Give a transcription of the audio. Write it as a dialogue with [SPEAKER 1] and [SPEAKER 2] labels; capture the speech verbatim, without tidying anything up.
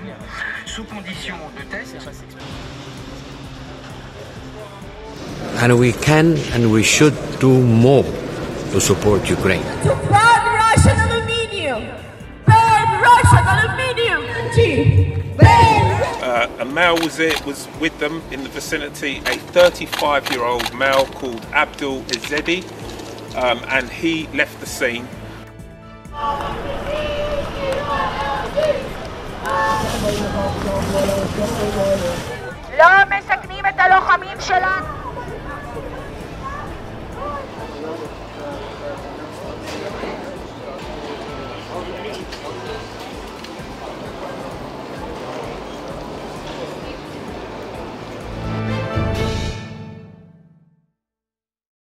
[SPEAKER 1] sous condition de test.
[SPEAKER 2] And we can and we should do more to support Ukraine.
[SPEAKER 3] To ban Russian aluminium! Ban Russian aluminium!
[SPEAKER 4] Uh, a male was there, was with them in the vicinity, a thirty-five-year-old male called Abdul Izedi, um, and he left the scene.
[SPEAKER 3] לא מסכנים את הלוחמים שלנו!